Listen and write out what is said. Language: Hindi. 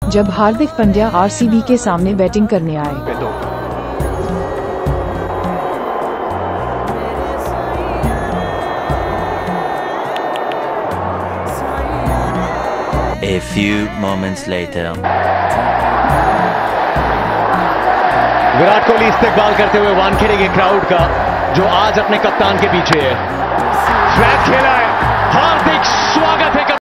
जब हार्दिक पांड्या आरसीबी के सामने बैटिंग करने आए। A few moments later. Virat Kohli इस्तेकबाल करते हुए वानखेड़े के क्राउड का, जो आज अपने कप्तान के पीछे है। फ्लैग खेला है, हार्दिक स्वागत है।